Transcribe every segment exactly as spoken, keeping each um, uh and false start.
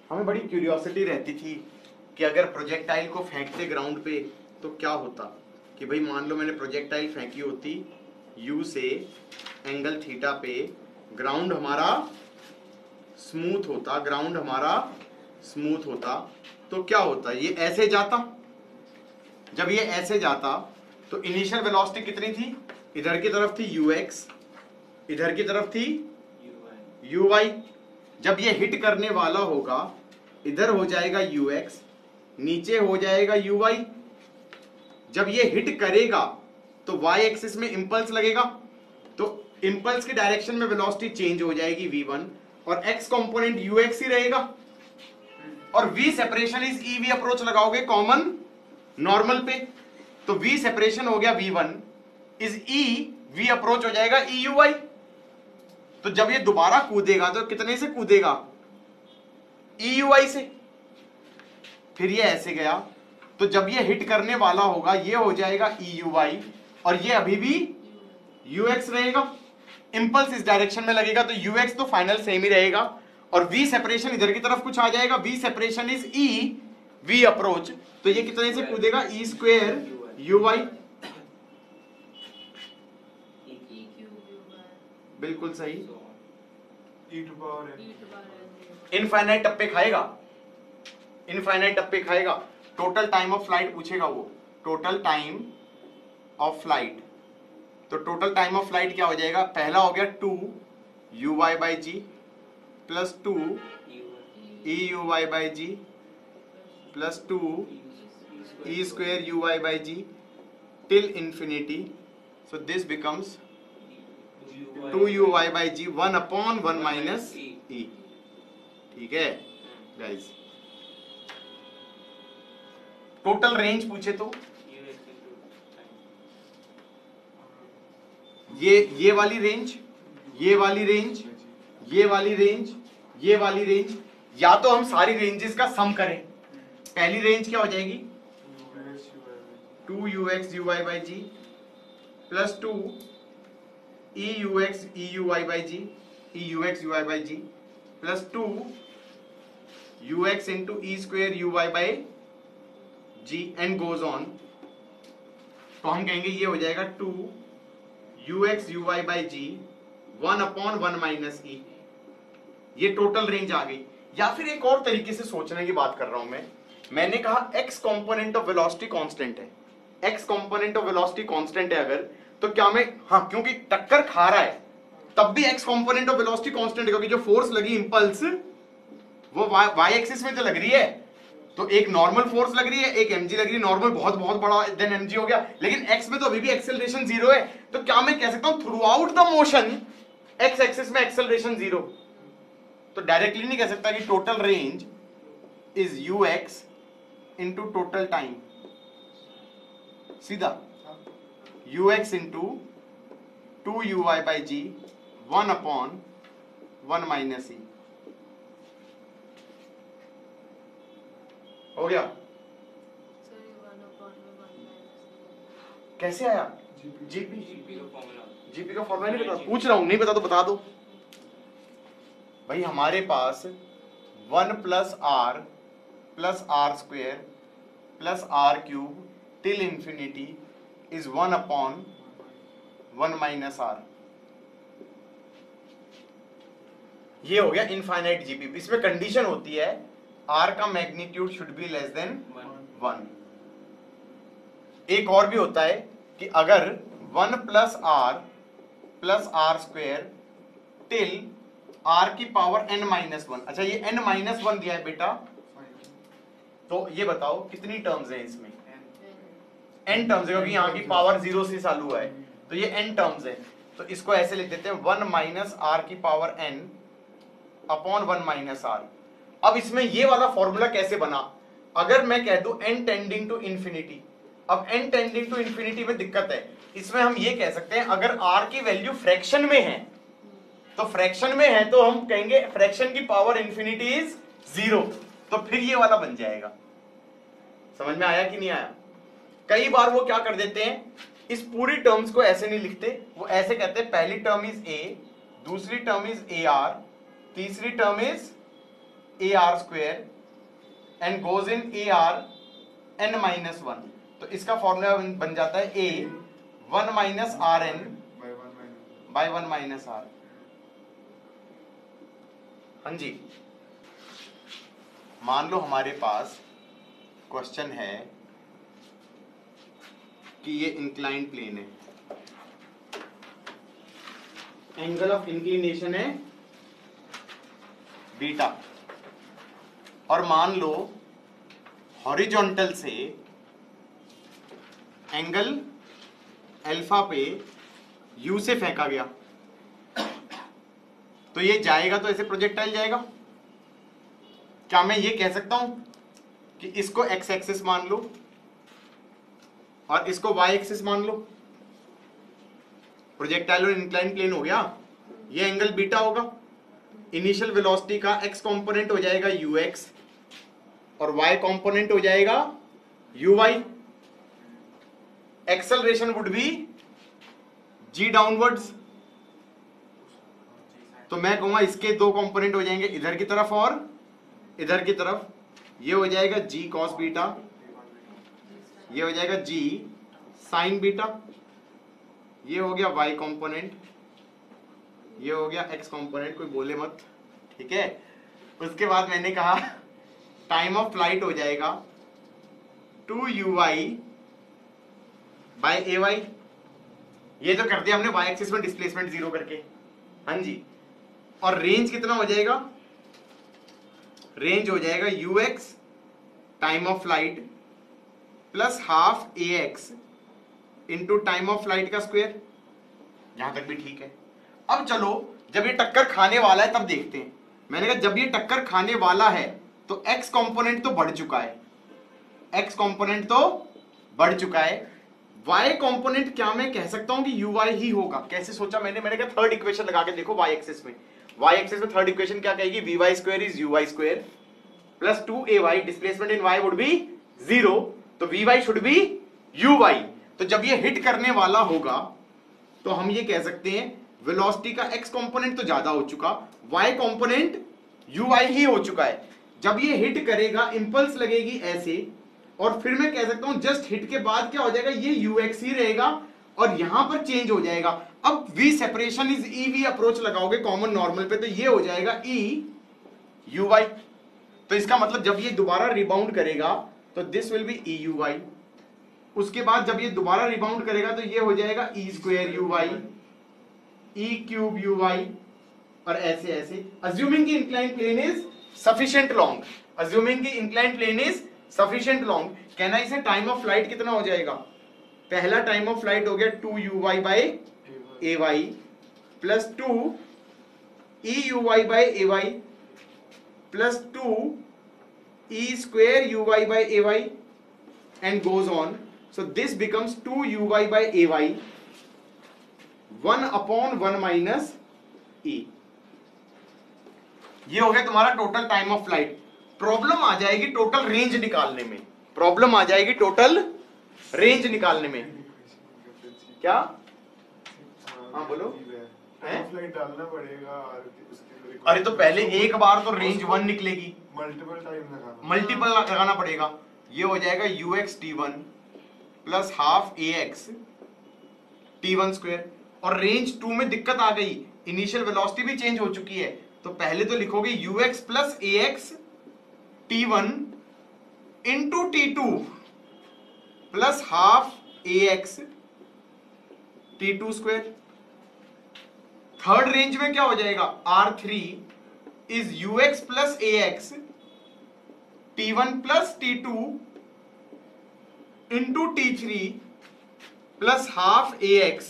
हमें बड़ी क्यूरियोसिटी रहती थी कि अगर प्रोजेक्टाइल को फेंकते ग्राउंड पे तो क्या होता, कि भाई मान लो मैंने प्रोजेक्टाइल फेंकी होती यू से एंगल थीटा पे, ग्राउंड हमारा स्मूथ होता, ग्राउंड हमारा स्मूथ होता तो क्या होता, ये ऐसे जाता। जब ये ऐसे जाता तो इनिशियल वेलोसिटी कितनी थी, इधर की तरफ थी यू एक्स, इधर की तरफ थी यू वाई। जब ये हिट करने वाला होगा इधर हो जाएगा यू एक्स, नीचे हो जाएगा यू वाई। जब ये हिट करेगा तो वाई एक्सिस में इंपल्स लगेगा, तो इंपल्स की डायरेक्शन में वेलोसिटी चेंज हो जाएगी वी वन, और एक्स कंपोनेंट यू एक्स ही रहेगा, और v separation is e v approach लगाओगे कॉमन नॉर्मल पे, तो वी सेपरेशन हो गया v one is e v approach हो जाएगा ई यू वाई। तो जब ये दोबारा कूदेगा तो कितने से कूदेगा, ई यू वाई से। फिर ये ऐसे गया तो जब ये हिट करने वाला होगा ये हो जाएगा ई यू वाई, और ये अभी भी यू एक्स रहेगा। इंपल्स इस डायरेक्शन में लगेगा तो यू एक्स तो फाइनल सेम ही रहेगा, और वी सेपरेशन इधर की तरफ कुछ आ जाएगा, v separation is e v approach, तो ये कितने से कूदेगा, ई स्क्वायर यू वाई। बिल्कुल सही, इनफाइनाइट टप्पे खाएगा, इनफाइनाइट टप्पे खाएगा। टोटल टाइम ऑफ फ्लाइट पूछेगा वो, टोटल टाइम ऑफ फ्लाइट। तो टोटल टाइम ऑफ फ्लाइट क्या हो जाएगा, पहला हो गया two u y by g plus two e u y by g plus two e square u y by g till infinity. So this becomes two u y by g one upon one minus e. ठीक है guys, total range पूछे तो ये ये वाली range, ये वाली range, ये वाली रेंज, ये वाली रेंज, या तो हम सारी रेंजेस का सम करें। पहली रेंज क्या हो जाएगी, two u x u y by g plus two e u x e u y by g, e u x u y by g plus two u x into e square u y by g and goes on. तो हम कहेंगे ये हो जाएगा two u x u y by g one upon one minus e. ये total range आ गई। या फिर एक और तरीके से सोचने की बात कर रहा हूं मैं, मैंने कहा x component of velocity constant है, x component of velocity constant है अगर, तो क्या मैं, हाँ क्योंकि टक्कर खा रहा है तब भी x component of velocity constant है, क्योंकि जो फोर्स लगी इंपल्स वो वाई एक्सिस में तो लग रही है, तो एक नॉर्मल फोर्स लग रही है, एक एमजी लग रही है, नॉर्मल बहुत बहुत बड़ा देन एमजी हो गया, लेकिन एक्स में तो अभी भी एक्सेलरेशन जीरो है। तो क्या मैं कह सकता हूं throughout the motion x axis में एक्सेलरेशन जीरो? तो डायरेक्टली नहीं कह सकता कि total range is u x into total time, सीधा u x into two u y by g one upon one minus e. हो गया? कैसे आया? जीपी जीपी का फॉर्मूला नहीं पता, पूछ रहा हूं, नहीं पता तो बता दो भाई। हमारे पास one plus r plus r square plus r cube till infinity is one upon one minus r. ये हो गया इनफाइनाइट जीपी। इसमें कंडीशन होती है आर का magnitude should be less than one. एक और भी होता है कि अगर one plus r plus r square till r की पावर एन माइनस वन। अच्छा ये एन माइनस वन दिया है बेटा, तो ये बताओ कितनी टर्म्स हैं इसमें? एन टर्म्स है, क्योंकि यहाँ की पावर जीरो से चालू है, तो ये एन टर्म्स है। तो इसको ऐसे लिख देते हैं वन माइनस आर की power n upon one minus r. अब इसमें ये वाला फॉर्मूला कैसे बना? अगर मैं कह दूं n टेंडिंग टू इंफिनिटी, अब n टेंडिंग टू इंफिनिटी में दिक्कत है। इसमें हम ये कह सकते हैं अगर r की वैल्यू फ्रैक्शन में है, तो फ्रैक्शन में है तो हम कहेंगे फ्रैक्शन की पावर इंफिनिटी इज जीरो, तो फिर ये वाला बन जाएगा। समझ में आया कि नहीं आया? कई बार वो क्या कर देते हैं, इस पूरी टर्म्स को ऐसे नहीं लिखते, वो ऐसे कहते हैं पहली टर्म इज a, दूसरी टर्म इज ए आर, तीसरी term is a r square and goes in a r n minus one. तो इसका फॉर्मूला बन जाता है a one minus r n by one minus r. हाँ जी, मान लो हमारे पास क्वेश्चन है कि ये इंक्लाइंड प्लेन है, एंगल ऑफ इंक्लिनेशन है बीटा, और मान लो हॉरिजॉन्टल से एंगल अल्फा पे यू से फेंका गया, तो ये जाएगा तो ऐसे प्रोजेक्टाइल जाएगा। क्या मैं ये कह सकता हूं कि इसको एक्स एक्सिस मान लो और इसको वाई एक्सिस मान लो, प्रोजेक्टाइल और इंक्लाइन प्लेन हो गया, ये एंगल बीटा होगा, इनिशियल वेलोसिटी का एक्स कंपोनेंट हो जाएगा यू एक्स और वाई कंपोनेंट हो जाएगा u y, acceleration would be g downwards. तो मैं कहूंगा इसके दो कंपोनेंट हो जाएंगे इधर की तरफ और इधर की तरफ, ये हो जाएगा जी कॉस बीटा, ये हो जाएगा जी साइन बीटा, ये हो गया वाई कंपोनेंट, ये हो गया एक्स कंपोनेंट, कोई बोले मत, ठीक है। उसके बाद मैंने कहा टाइम ऑफ फ्लाइट हो जाएगा two u y by a y, ये तो कर दिया हमने वाई एक्सिस में डिस्प्लेसमेंट जीरो करके। हाँ जी, और रेंज कितना हो जाएगा, रेंज हो जाएगा u x time of flight plus half a x into time of flight का स्क्वायर। यहां तक भी ठीक है। अब चलो जब ये टक्कर खाने वाला है तब देखते हैं। मैंने कहा जब ये टक्कर खाने वाला है तो एक्स कंपोनेंट तो बढ़ चुका है, एक्स कंपोनेंट तो बढ़ चुका है, वाई कंपोनेंट क्या मैं कह सकता हूं कि यू वाई ही होगा। कैसे सोचा मैंने, मैंने कहा थर्ड इक्वेशन लगा के देखो वाई एक्सिस में, वाई एक्सिस में थर्ड इक्वेशन क्या कहेगी, v y square is u y square plus two a y, displacement in y would be zero, तो v y should be u y. तो जब ये हिट करने वाला होगा तो हम ये कह सकते हैं वेलोसिटी का एक्स कंपोनेंट तो ज्यादा हो चुका, वाई कंपोनेंट यू वाई ही हो चुका है। जब ये हिट करेगा इंपल्स लगेगी ऐसे, और फिर मैं कह सकता हूं जस्ट हिट के बाद क्या हो जाएगा, ये यू एक्स ही रहेगा और यहां पर चेंज हो जाएगा। अब v separation is e v approach लगाओगे कॉमन नॉर्मल पे तो ये हो जाएगा ई यू वाई। तो इसका मतलब जब ये दोबारा रिबाउंड करेगा तो this will be e u y. उसके बाद जब ये दोबारा रिबाउंड करेगा तो ये हो जाएगा e square u y, e cube u y, और ऐसे ऐसे। अज्यूमिंग की incline plane is sufficient long, assuming की incline plane is sufficient long, कहना इसे टाइम ऑफ फ्लाइट कितना हो जाएगा, पहला टाइम ऑफ फ्लाइट हो गया two u y by a y plus two e u y by a y plus two e square u y by a y and goes on. So this becomes two u y by a y, one upon one minus e. ये हो गया तुम्हारा total time of flight. Problem आ जाएगी total range निकालने में, problem आ जाएगी टोटल रेंज निकालने में। क्या? हाँ बोलो। फ्लाइट डालना पड़ेगा। अरे तो पहले एक बार तो रेंज वन निकलेगी, मल्टीपल टाइम लगाना मल्टीपल लगाना पड़ेगा। ये हो जाएगा u x t one plus half a x t one square, और रेंज टू में दिक्कत आ गई, इनिशियल वेलोसिटी भी चेंज हो चुकी है, तो पहले तो लिखोगे u x plus a x t one into t two plus half a x t two square. Third range में क्या हो जाएगा, r three is u x plus a x t one plus t two into t three plus half a x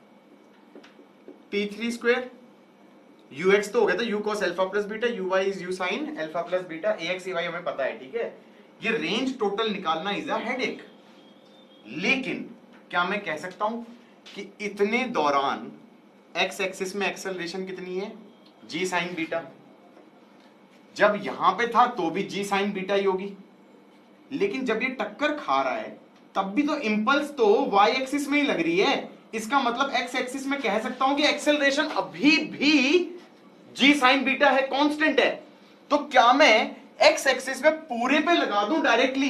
t three square. U x तो हो गया था u cos alpha plus beta, u y is u sine alpha plus beta, A x a y हमें पता है, ठीक है। ये रेंज टोटल निकालना इज अ हेडेक, लेकिन क्या मैं कह सकता हूं कि इतने दौरान एक्स एक्सिस में एक्सेलरेशन कितनी है, जी साइन बीटा। जब यहां पे था तो भी जी साइन बीटा ही होगी, लेकिन जब ये टक्कर खा रहा है तब भी तो इंपल्स तो वाई एक्सिस में ही लग रही है। इसका मतलब एक्स एक्सिस में कह सकता हूं कि एक्सेलरेशन अभी भी जी साइन बीटा है, कांस्टेंट है। तो क्या मैं एक्स एक्सिस में पूरे पे लगा दूं डायरेक्टली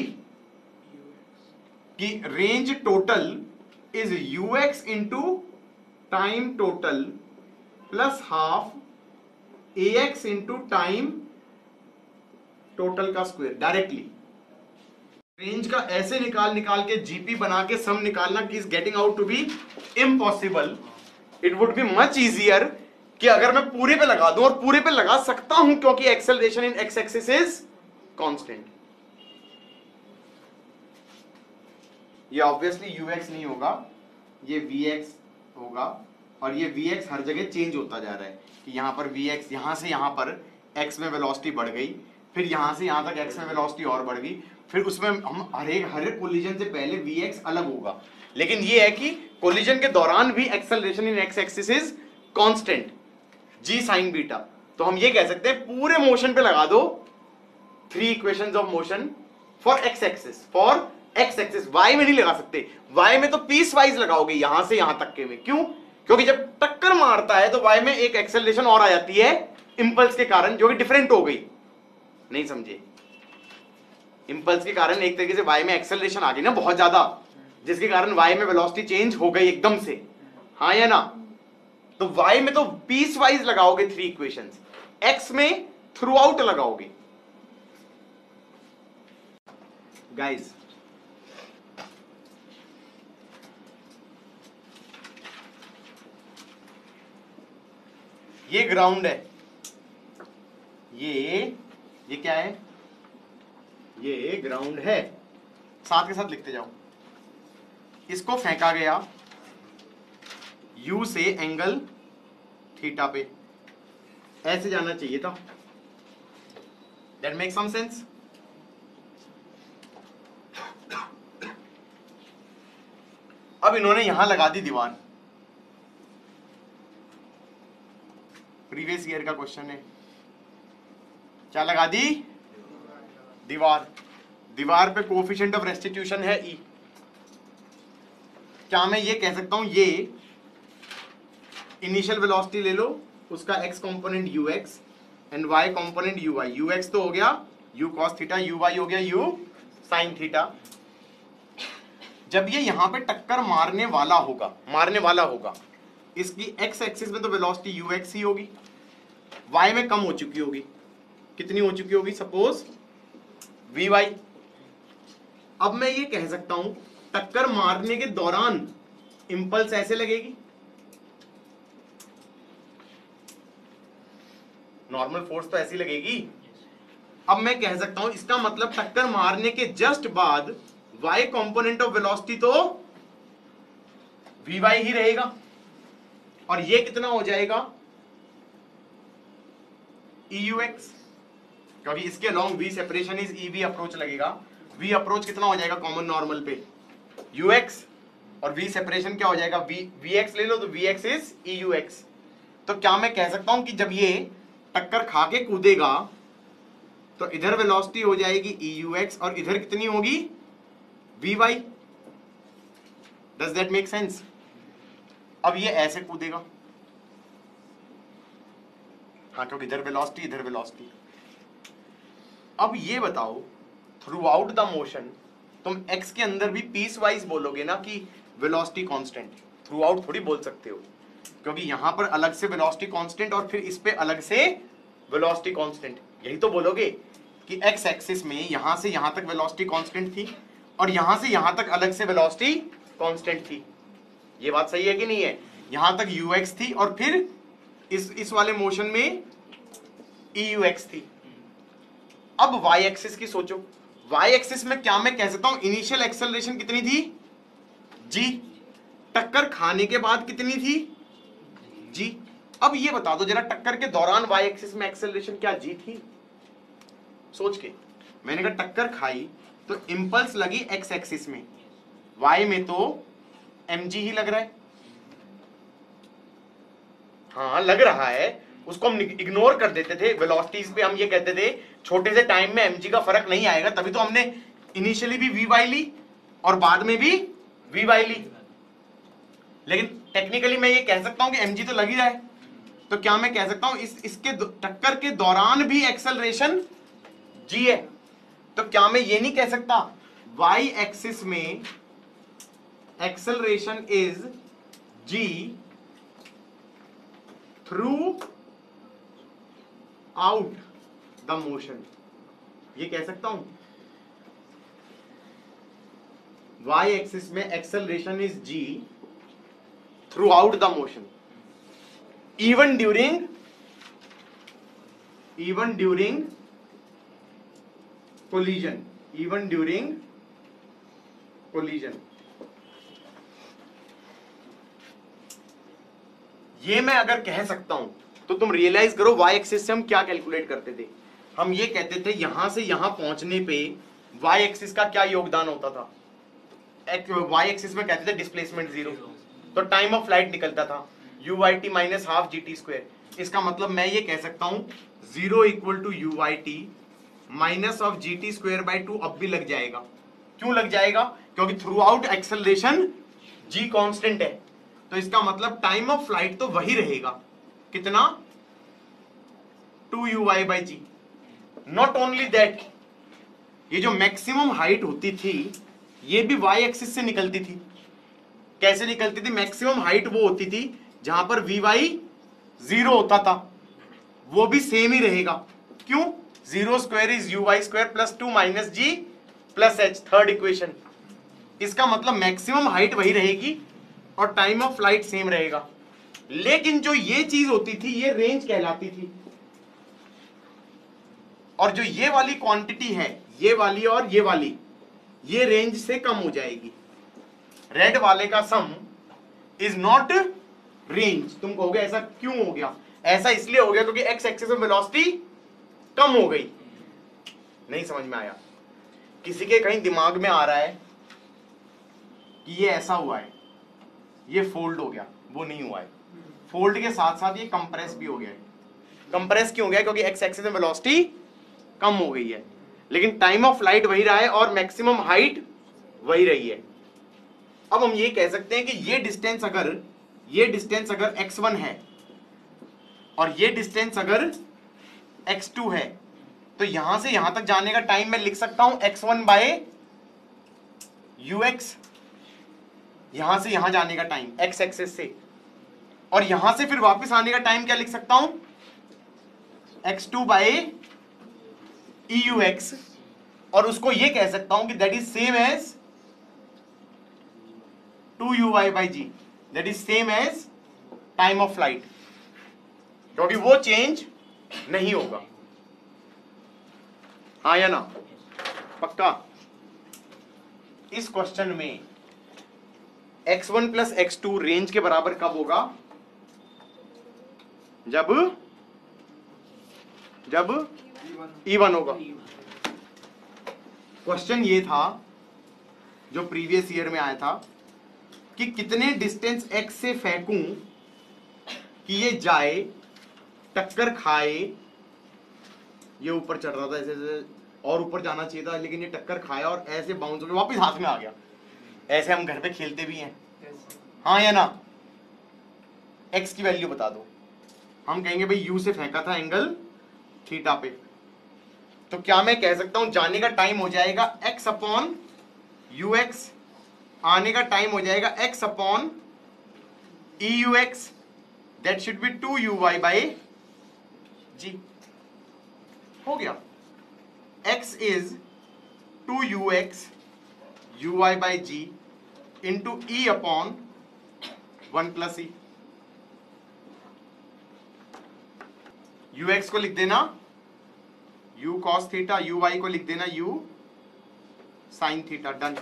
कि range total is u x into time total plus half a x into time total का स्क्वायर डायरेक्टली। रेंज का ऐसे निकाल निकाल के जीपी बना के सम निकालना कि is getting out to be impossible. It would be much easier कि अगर मैं पूरे पे लगा दूं, और पूरे पे लगा सकता हूं क्योंकि acceleration in x axis is constant. ये ऑब्वियसली यूएक्स नहीं होगा, ये वीएक्स होगा, और ये वीएक्स हर जगह चेंज होता जा रहा है कि यहां पर वीएक्स, यहां से यहां पर एक्स में वेलोसिटी बढ़ गई, फिर यहां से यहां तक एक्स में वेलोसिटी और बढ़ गई, फिर उसमें हम हर एक हर एक कोलिजन से पहले वीएक्स अलग होगा। लेकिन ये है कि कोलिजन के दौरान भी acceleration in x axis is constant g sine beta. तो हम ये कह सकते हैं पूरे मोशन पे लगा दो three equations of motion for x axis, for x axis. Y में नहीं लगा सकते, वाई में तो पीस वाइज लगाओगे यहां से यहां तक के में। क्यों? क्योंकि जब टक्कर मारता है तो वाई में एक एक्सेलरेशन और आ जाती है इंपल्स के कारण, जो कि डिफरेंट हो गई। नहीं समझे? इंपल्स के कारण एक तरीके से वाई में एक्सेलरेशन आ गई ना बहुत ज्यादा, जिसके कारण वाई में वेलोसिटी चेंज हो गई एकदम से, हाँ या ना? तो वाई में तो पीस वाइज लगाओगे थ्री इक्वेशंस, एक्स में थ्रू आउट लगाओगे। गाइस ये ग्राउंड है, ये ये क्या है? ये ग्राउंड है। साथ के साथ लिखते जाओ। इसको फेंका गया U से एंगल थीटा पे, ऐसे जाना चाहिए था। दैट मेक सम सेंस? अब इन्होंने यहां लगा दी दीवार। प्रीवियस ईयर का क्वेश्चन है, क्या लगा दी? दीवार। दीवार पे कोएफिशिएंट ऑफ रेस्टिट्यूशन है E। क्या मैं ये कह सकता हूं ये इनिशियल वेलोसिटी ले लो, उसका x component ux and y component uy। ux तो हो गया u cos थीटा, uy हो गया u sin थीटा। जब ये यहां पे टक्कर मारने वाला होगा, मारने वाला होगा, इसकी x एक्सिस में तो वेलोसिटी ux ही होगी, y में कम हो चुकी होगी। कितनी हो चुकी होगी? Suppose vy। अब मैं ये कह सकता हूं टक्कर मारने के दौरान इंपल्स ऐसे लगेगी, नॉर्मल फोर्स तो ऐसी लगेगी। अब मैं कह सकता हूं इसका मतलब टक्कर मारने के जस्ट बाद y कंपोनेंट ऑफ वेलोसिटी तो vy ही रहेगा, और ये कितना हो जाएगा? eux, क्योंकि इसके along v separation is ev approach लगेगा। v अप्रोच कितना हो जाएगा कॉमन नॉर्मल पे? ux, और v सेपरेशन क्या हो जाएगा? v vx ले लो तो vx इजeux। तो क्या मैं कह सकता हूं कि जब ये टक्कर खा के कूदेगा तो इधर वेलोसिटी हो जाएगी eux और इधर कितनी होगी? vy। Does that make sense? अब ये ऐसे कूदेगा, हाँ, क्योंकि इधर वेलोसिटी इधर वेलोसिटी। अब ये बताओ थ्रू आउट द मोशन तुम x के अंदर भी पीस वाइज बोलोगे ना कि वेलोसिटी कांस्टेंट? थ्रू आउट थोड़ी बोल सकते हो, क्योंकि यहां पर अलग से वेलोसिटी कांस्टेंट और फिर इस पे अलग से वेलोसिटी कांस्टेंट। यही तो बोलोगे कि x एक्सिस में यहां से यहां तक वेलोसिटी कांस्टेंट थी और यहां से यहां तक अलग से वेलोसिटी कांस्टेंट थी। ये बात सही है कि नहीं है? यहां तक ux थी और फिर इस इस वाले मोशन में eux थी। अब y एक्सिस की सोचो, y एक्सिस में क्या मैं कह सकता हूं इनिशियल एक्सेलरेशन कितनी थी? g। टक्कर खाने के बाद कितनी थी? g। अब ये बता दो जरा टक्कर के दौरान y एक्सिस में एक्सेलरेशन क्या g थी? सोच के। मैंने कहा टक्कर खाई तो इंपल्स लगी x एक्सिस में, y में तो mg ही लग रहा है। हाँ लग रहा है, उसको हम इग्नोर कर देते थे। वेलोसिटीज पे हम ये कहते थे छोटे से टाइम में mg का फर्क नहीं आएगा, तभी तो हमने इनिशियली भी vy ली और बाद में भी vy ली। लेकिन टेक्निकली मैं ये कह सकता हूं कि mg तो लग ही रहा है, तो क्या मैं कह सकता हूं इस इसके टक्कर के दौरान भी एक्सेलरेशन जी है। तो क्या मैं ये नहीं कह सकता वाई एक्सिस में acceleration is g throughout the motion, ये कह सकता हूं वाई एक्सिस में acceleration is g throughout the motion, even during even during collision even during collision ये मैं अगर कह सकता हूं तो तुम रियलाइज करो y एक्सिस से हम क्या कैलकुलेट करते थे। हम ये कहते थे यहां से यहां पहुंचने पे y एक्सिस का क्या योगदान होता था, y एक्सिस में कहते थे डिस्प्लेसमेंट जीरो, तो टाइम ऑफ फ्लाइट निकलता था u y t minus half g t square. इसका मतलब मैं ये कह सकता हूं zero equal to u y t minus half g t square by two अब भी लग जाएगा। क्यों लग जाएगा? क्योंकि throughout acceleration g constant है, तो इसका मतलब टाइम ऑफ फ्लाइट तो वही रहेगा, कितना? Two u y by g. Not only that, ये जो मैक्सिमम हाइट होती थी ये भी वाई एक्सिस से निकलती थी। कैसे निकलती थी? मैक्सिमम हाइट वो होती थी जहां पर वी वाई जीरो होता था, वो भी सेम ही रहेगा। क्यों? Zero square is u y square plus two minus g plus h, third equation. इसका मतलब मैक्सिमम हाइट वही रहेगी और टाइम ऑफ फ्लाइट सेम रहेगा। लेकिन जो ये चीज होती थी ये रेंज कहलाती थी, और जो ये वाली क्वांटिटी है, ये वाली और ये वाली, ये रेंज से कम हो जाएगी। रेड वाले का सम इज नॉट रेंज। तुम कहोगे ऐसा क्यों हो गया? ऐसा इसलिए हो गया क्योंकि एक्स एक्सिस में वेलोसिटी कम हो गई। नहीं समझ में आया? किसी के कहीं दिमाग में आ रहा है कि ये ऐसा हुआ है, ये फोल्ड हो गया, वो नहीं हुआ है। फोल्ड के साथ साथ ये कंप्रेस भी हो गया है। कंप्रेस क्यों हो गया? क्योंकि एक्स एक्सिस में वेलोसिटी कम हो गई है, लेकिन टाइम ऑफ फ्लाइट वही रहा है और मैक्सिमम हाइट वही रही है। अब हम ये कह सकते हैं कि ये डिस्टेंस अगर ये डिस्टेंस अगर एक्स वन है और ये डिस्टेंस अगर एक्स टू है, तो यहां से यहां तक जाने का टाइम मैं लिख सकता हूं x one by u x, यहां से यहां जाने का टाइम एक्स एक्सिस से, और यहां से फिर वापस आने का टाइम क्या लिख सकता हूं? X two by e u x, और उसको ये कह सकता हूं कि that is same as two u y by g, that is same as time of flight, क्योंकि वो चेंज नहीं होगा। हाँ या ना? पक्का? इस क्वेश्चन में x one plus x two range के बराबर कब होगा? जब जब ई वन होगा। क्वेश्चन ये था जो प्रीवियस ईयर में आया था कि कितने डिस्टेंस एक्स से फेंकूं कि ये जाए, टक्कर खाए, ये ऊपर चढ़ रहा था ऐसे ऐसे और ऊपर जाना चाहिए था, लेकिन ये टक्कर खाया और ऐसे बाउंस हो गया, वापस हाथ में आ गया। ऐसे हम घर पे खेलते भी हैं। हाँ या ना? एक्स की वैल्यू बता दो। हम कहेंगे भाई यू से फेंका था एंगल थीटा पे, तो क्या मैं कह सकता हूं जाने का टाइम हो जाएगा एक्स अपॉन यू एक्स, आने का टाइम हो जाएगा x upon e u x, that should be two u y by g. हो गया। x is two u x u y by g into e upon one plus e. U x को लिख देना u cos theta, u y को लिख देना u sine theta. Done.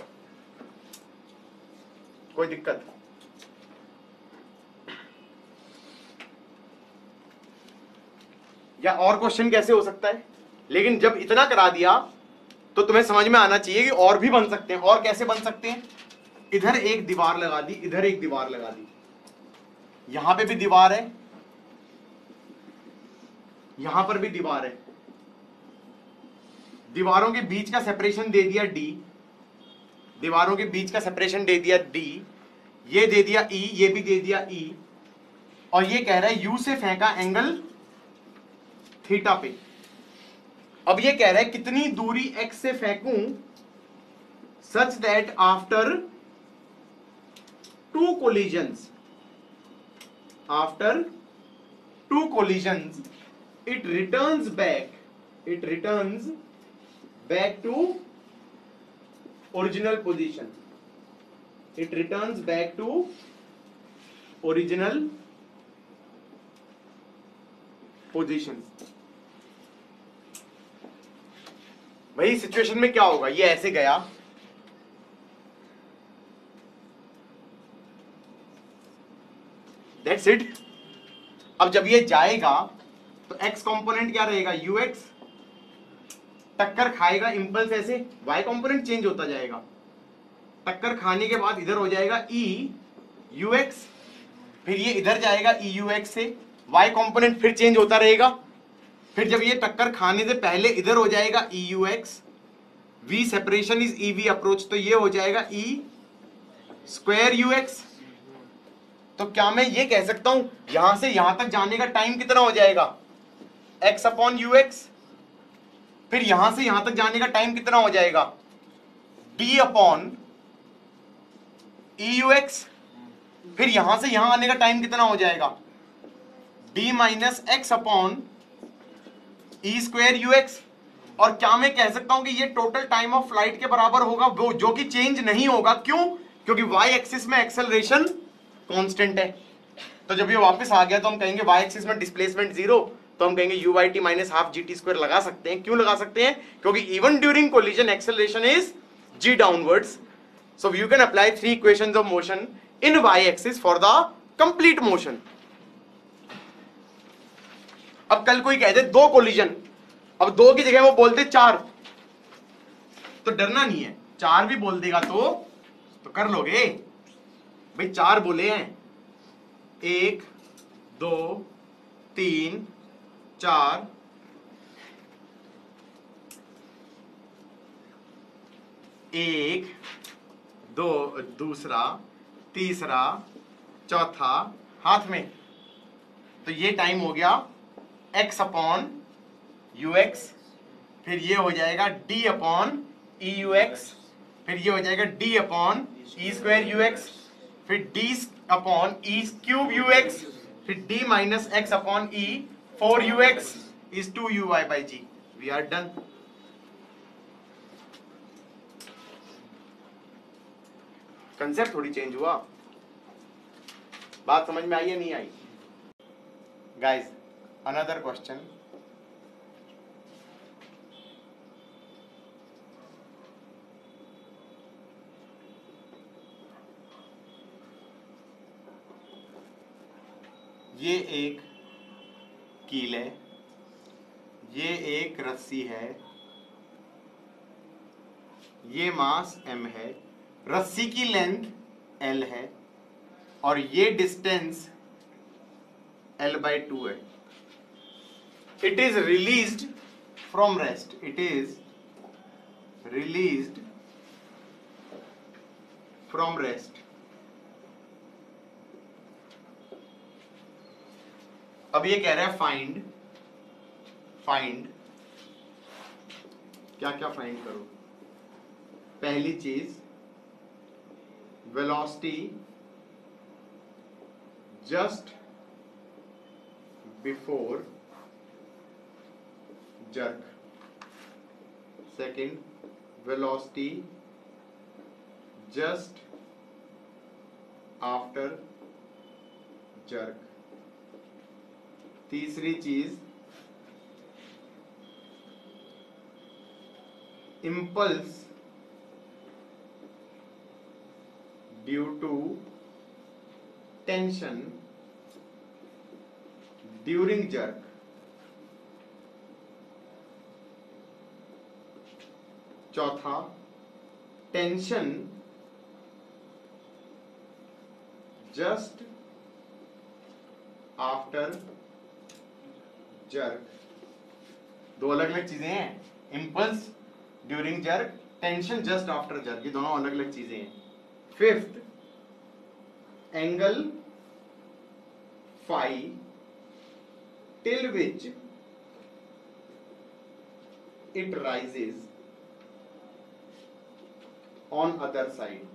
कोई दिक्कत? या और क्वेश्चन कैसे हो सकता है? लेकिन जब इतना करा दिया तो तुम्हें समझ में आना चाहिए कि और भी बन सकते हैं। और कैसे बन सकते हैं? इधर एक दीवार लगा दी, इधर एक दीवार लगा दी, यहां पे भी दीवार है, यहां पर भी दीवार है, दीवारों के बीच का सेपरेशन दे दिया d, दीवारों के बीच का सेपरेशन दे दिया d, ये दे दिया e, ये भी दे दिया e, और ये कह रहा है यू से फेंका एंगल थीटा पे। अब ये कह रहा है कितनी दूरी एक्स से फेंकूं such that after two collisions after two collisions it returns back it returns back to original position it returns back to original position। वही सिचुएशन में क्या होगा, ये ऐसे गया, दैट्स इट। अब जब ये जाएगा तो x कंपोनेंट क्या रहेगा, ux, टक्कर खाएगा इंपल्स ऐसे, y कंपोनेंट चेंज होता जाएगा, टक्कर खाने के बाद इधर हो जाएगा e ux, फिर ये इधर जाएगा e ux से, y कंपोनेंट फिर चेंज होता रहेगा, फिर जब ये टक्कर खाने से पहले इधर हो जाएगा e ux, v separation is e v approach, तो ये हो जाएगा e स्क्वायर ux। तो क्या मैं ये कह सकता हूं यहां से यहां तक जाने का टाइम कितना हो जाएगा, x अपॉन यू एक्स, फिर यहां से यहां तक जाने का टाइम कितना हो जाएगा, d upon e u x, फिर यहां से यहां आने का टाइम कितना हो जाएगा, d minus x upon e square u x. और क्या मैं कह सकता हूं कि ये टोटल टाइम ऑफ फ्लाइट के बराबर होगा, वो जो कि चेंज नहीं होगा, क्यों, क्योंकि y एक्सिस में एक्सेलरेशन कांस्टेंट है। तो जब ये वापस आ गया तो हम कहेंगे y एक्सिस में डिस्प्लेसमेंट जीरो, तो हम कहेंगे u y t minus half g t square लगा सकते हैं। क्यों लगा सकते हैं, क्योंकि even during collision acceleration is g downwards. So you can apply three equations of motion in y axis for the complete motion. अब कल कोई कह दे दो कोलिजन, अब दो की जगह वो बोलते चार, तो डरना नहीं है, चार भी बोल देगा तो तो कर लोगे भाई। चार बोले हैं, एक दो तीन चार, एक दो, दूसरा तीसरा चौथा हाथ में, तो ये टाइम हो गया x अपॉन यू एक्स, फिर ये हो जाएगा d upon e u x, फिर ये हो जाएगा d upon e square u x, फिर d upon e cube u x, फिर d minus x upon e four u x is two u y by g. We are done. Concept थोड़ी change हुआ, बात समझ में आई या नहीं आई guys? Another question, ये एक कील है, ये एक रस्सी है, ये मास m है, रस्सी की लेंथ l है और ये डिस्टेंस l बाई टू है। It is released from rest, it is released from rest. अब ये कह रहा है फाइंड, फाइंड क्या क्या फाइंड करो। पहली चीज velocity just before jerk, second velocity just after jerk, तीसरी चीज impulse due to tension during jerk, चौथा टेंशन जस्ट आफ्टर जर्क। दो अलग अलग चीजें हैं, impulse during jerk, tension just after jerk, ये दोनों अलग अलग चीजें हैं। Fifth angle phi till which it rises on other side,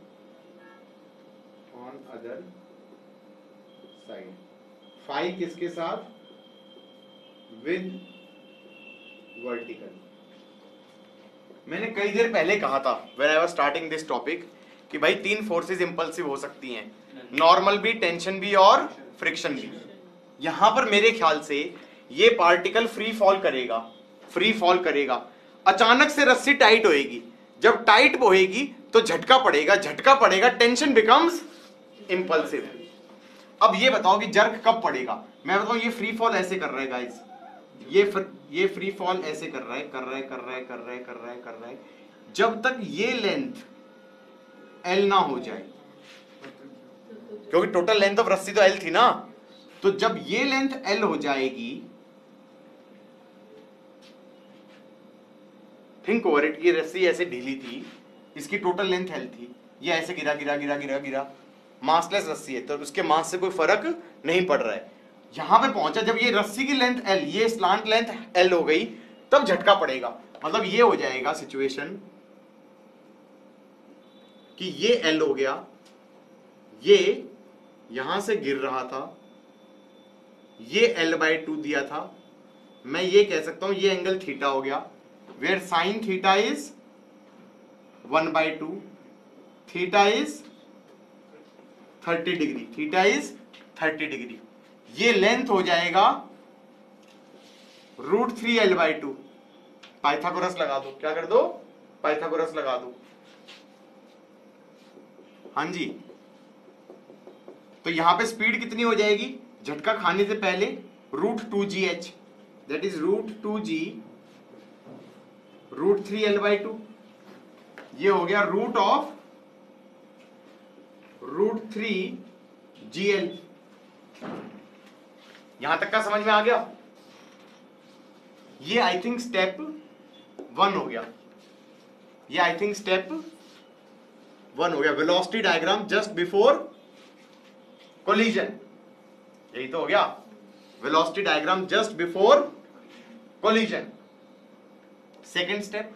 on other side. phi किसके साथ? with vertical. मैंने कई देर पहले कहा था when I was starting this topic कि भाई तीन फोर्सेस इंपल्सिव हो सकती हैं, नॉर्मल भी, टेंशन भी और फ्रिक्शन भी. यहां पर मेरे ख्याल से ये पार्टिकल फ्री फॉल करेगा, फ्री फॉल करेगा. अचानक से रस्सी टाइट होएगी, जब टाइट होएगी तो झटका पड़ेगा, झटका पड़ेगा, टेंशन बिकम्स इंपल्सिव. अब ये बताओ कि जर्क कब पड़ेगा? मैं बताऊं, ये फ्री फॉल ऐसे कर रहा है गाइस, ये फ्र, ये फ्री फॉल ऐसे कर रहा है, कर रहा है, कर रहा है, कर रहा है, कर रहा है, कर रहा है, जब तक ये लेंथ एल ना हो जाए, क्योंकि टोटल लेंथ ऑफ रस्सी तो एल थी ना. तो जब ये लेंथ एल हो जाएगी, थिंक ओवर इट, ये रस्सी ऐसे ढीली थी, इसकी टोटल लेंथ एल थी, ये ऐसे गिरा गिरा गिरा गिरा गिरा, मासलेस रस्सी है तो उसके मास से कोई फर्क नहीं पड़ रहा है. यहां पे पहुंचा, जब ये रस्सी की लेंथ एल, ये स्लांट लेंथ एल हो गई, तब झटका पड़ेगा. मतलब ये हो जाएगा सिचुएशन कि ये एल हो गया, ये यहां से गिर रहा था, ये एल बाई टू दिया था, मैं ये कह सकता हूं ये एंगल थीटा हो गया, where sine theta is one by two, theta is thirty degree, theta is thirty degree. ये लेंथ हो जाएगा root three l by two. Pythagoras लगा दो, क्या कर दो? पाइथागोरस लगा दो. हाँ जी, तो यहां पे स्पीड कितनी हो जाएगी झटका खाने से पहले? Root two g h, that is root two g root three l by two. ये हो गया root of root three g l. यहां तक का समझ में आ गया? ये आई थिंक स्टेप वन हो गया, ये आई थिंक स्टेप वन हो गया. Velocity diagram just before collision, यही तो हो गया. Velocity diagram just before collision. Second step,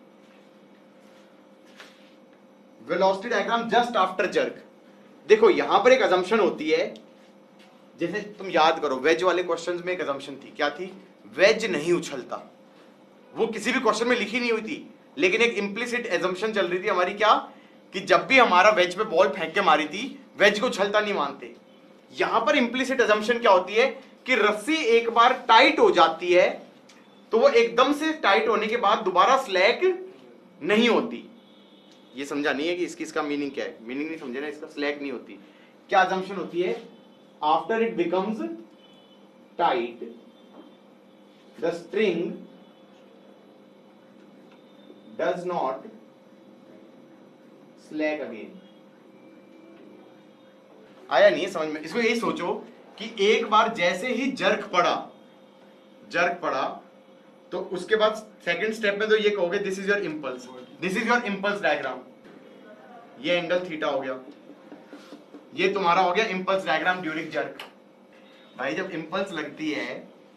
velocity diagram just after jerk. देखो यहां पर एक अजम्पशन होती है, जैसे तुम याद करो वेज वाले क्वेश्चंस में एक अजम्पशन थी, क्या थी? वेज नहीं उछलता. वो किसी भी क्वेश्चन में लिखी नहीं हुई थी, लेकिन एक इंप्लिसिट अजम्पशन चल रही थी हमारी, क्या कि जब भी हमारा वेज पे बॉल फेंक के मारी थी, वेज को उछलता नहीं मानते. यहां पर इंप्लिसिट अजम्पशन क्या होती है कि रस्सी एक बार टाइट हो जाती है तो वो एकदम से टाइट होने के बाद दोबारा स्लैक नहीं होती. ये समझा नहीं है कि इसकी इसका मीनिंग क्या है? मीनिंग नहीं समझे ना इसका? स्लैक नहीं होती. क्या अजम्पशन होती है? After it becomes tight the string does not slack again. आया नहीं है समझ में? इसको यही सोचो कि एक बार जैसे ही जर्क पड़ा, जर्क पड़ा तो उसके बाद सेकंड स्टेप में तो ये कहोगे this is your impulse, this is your impulse diagram. ये एंगल थीटा हो गया, ये तुम्हारा हो गया इंपल्स डायग्राम ड्यूरिंग जर्क. भाई जब इंपल्स लगती है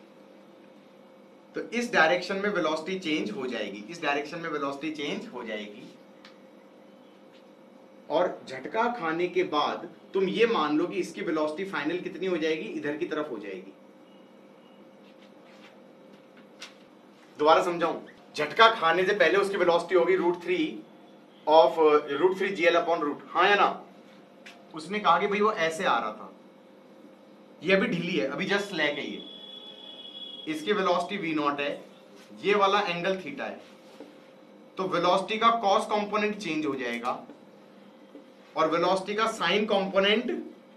तो इस डायरेक्शन में वेलोसिटी चेंज हो जाएगी, इस डायरेक्शन में वेलोसिटी चेंज हो जाएगी. और झटका खाने के बाद तुम ये मान लो कि इसकी वेलोसिटी फाइनल कितनी हो जाएगी? इधर की तरफ हो जाएगी. दोबारा समझाऊं, झटका खाने से पहले उसकी वेलोसिटी होगी root three of root three g l upon root, हाँ या ना? उसने कहा कि भाई वो ऐसे आ रहा था, ये अभी ढीली है, अभी जस्ट स्लैक है, ये इसकी वेलोसिटी वी नॉट है, ये वाला एंगल थीटा है, तो वेलोसिटी का कॉस कंपोनेंट चेंज हो जाएगा और वेलोसिटी का साइन कंपोनेंट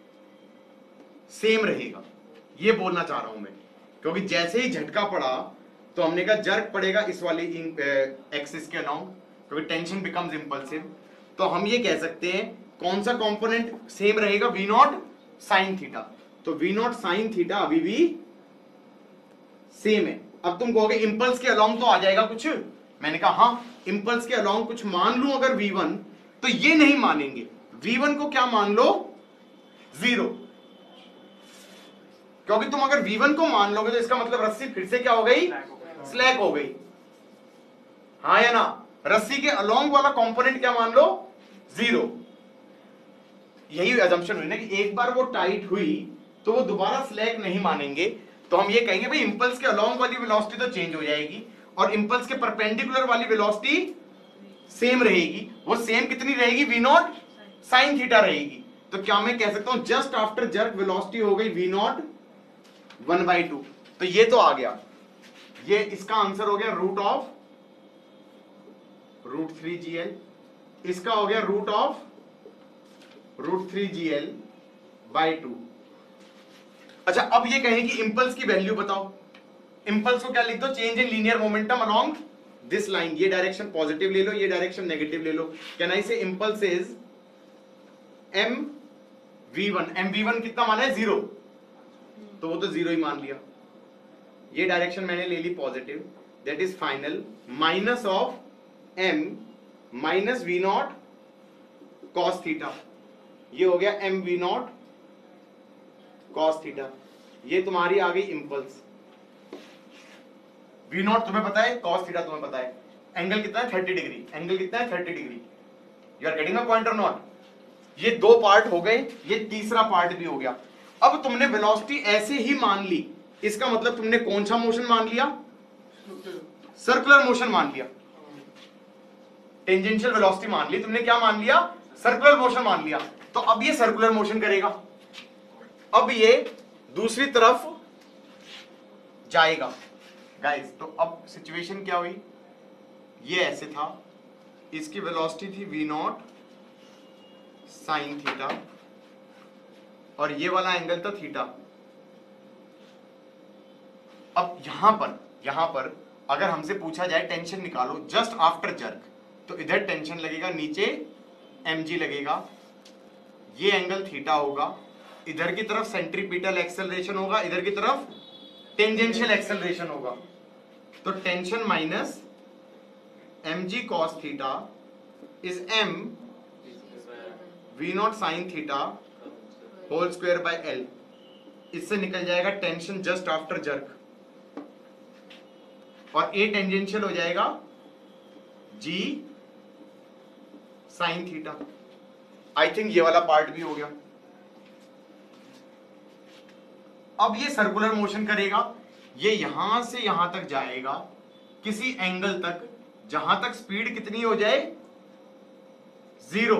सेम रहेगा. ये बोलना चाह रहा हूं मैं, क्योंकि जैसे ही झटका पड़ा तो हमने कहा जर्क पड़ेगा इस वाली एक्सिस के अलोंग, क्योंकि टेंशन बिकम्स इंपल्सिव. तो हम ये कह सकते हैं कौन सा कंपोनेंट सेम रहेगा? V naught sine theta. तो वी नॉट साइन थीटा अभी भी सेम है. अब तुम कहोगे इंपल्स के अलोंग तो आ जाएगा कुछ, मैंने कहा हाँ, इंपल्स के अलोंग कुछ मान लूं अगर वी वन, तो ये नहीं मानेंगे. वी वन को क्या मान लो? जीरो. क्योंकि तुम अगर वी वन को मान लोगे तो इसका मतलब रस्सी फिर से क्या हो गई, स्लैक हो गई, हाँ या ना। रस्सी के अलोंग वाला कंपोनेंट क्या मान लो, जीरो। यही अजम्पशन हुई ना कि एक बार वो टाइट हुई तो वो दोबारा स्लैक नहीं मानेंगे, तो हम ये कहेंगे भाई इंपल्स के अलोंग वाली वेलोसिटी तो चेंज हो जाएगी और इंपल्स के परपेंडिकुलर वाली वेलोसिटी सेम रहेगी। वो सेम कितनी रहेगी, वी नॉट साइन थीटा रहेगी। तो क्या मैं कह सकता हूं जस्ट आफ्टर जर्क वेलोसिटी हो गई v naught one by two. तो ये तो आ गया, ये इसका आंसर हो गया root of root three g l, इसका हो गया root of root three g l by two. अच्छा अब ये कहें कि इंपल्स की वैल्यू बताओ, इंपल्स को क्या लिख दो, change in linear momentum along this line, ये डायरेक्शन पॉजिटिव ले लो, ये डायरेक्शन नेगेटिव ले लो। Can I say impulse is m v one, m v one कितना माना है, जीरो, तो वो तो जीरो ही मान लिया। ये डायरेक्शन मैंने ले ली positive, that is final minus of m minus v naught cos theta, ये हो गया m v naught cos theta. ये तुम्हारी आ गई इंपल्स। वी नॉट तुम्हें पता है, कॉस थीटा तुम्हें पता है, एंगल कितना है थर्टी डिग्री, एंगल कितना है thirty degree. You are getting a point or not. ये दो पार्ट हो गए, ये तीसरा पार्ट भी हो गया। अब तुमने वेलोसिटी ऐसे ही मान ली, इसका मतलब तुमने कौन सा मोशन मान लिया, सर्कुलर मोशन मान लिया। टेंजेंशियल वेलोसिटी मान ली तुमने, क्या मान लिया, सर्कुलर मोशन मान लिया। तो अब ये सर्कुलर मोशन करेगा, अब ये दूसरी तरफ जाएगा गाइस। तो अब सिचुएशन क्या हुई, ये ऐसे था, इसकी वेलोसिटी थी वी नॉट साइन थीटा और ये वाला एंगल था थीटा। अब यहां पर यहां पर अगर हमसे पूछा जाए टेंशन निकालो जस्ट आफ्टर जर्क, तो इधर टेंशन लगेगा, नीचे mg लगेगा, ये एंगल थीटा होगा, इधर की तरफ सेंट्रीपिटल एक्सेलरेशन होगा, इधर की तरफ टेंजेंशियल एक्सेलरेशन होगा। तो tension minus mg cos theta is m v naught sine theta whole square by l. इससे निकल जाएगा टेंशन जस्ट आफ्टर जर्क और ए टेंजेंशियल हो जाएगा g sine theta. I think ये वाला पार्ट भी हो गया। अब ये सर्कुलर मोशन करेगा, ये यहां से यहां तक जाएगा किसी एंगल तक जहां तक स्पीड कितनी हो जाए, जीरो।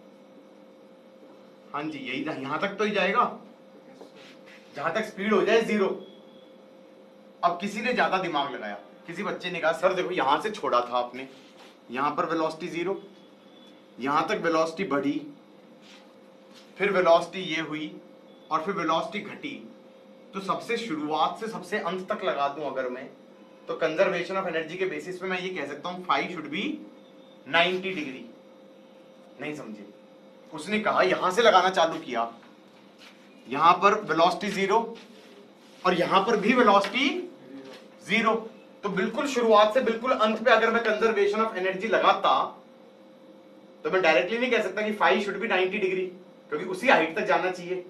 हाँ जी यही था, यहां तक तो ही जाएगा जहां तक स्पीड हो जाए जीरो। अब किसी ने ज्यादा दिमाग लगाया, किसी बच्चे ने कहा सर देखो यहां से छोड़ा था आपने, यहां पर वेलोसिटी जीरो, यहां तक वेलोसिटी बढ़ी, फिर वेलोसिटी ये हुई और फिर वेलोसिटी घटी। तो सबसे शुरुआत से सबसे अंत तक लगा दूं अगर मैं, तो कंजर्वेशन ऑफ एनर्जी के बेसिस पे मैं ये कह सकता हूं phi should be ninety degree. नहीं समझे, उसने कहा यहां से लगाना चालू किया, यहां पर वेलोसिटी जीरो और यहां पर भी वेलोसिटी जीरो, तो बिल्कुल शुरुआत से बिल्कुल अंत पे अगर मैं कंजर्वेशन ऑफ एनर्जी लगाता तो मैं डायरेक्टली नहीं कह सकता कि phi should be ninety degree, क्योंकि उसी हाइट तक जाना चाहिए।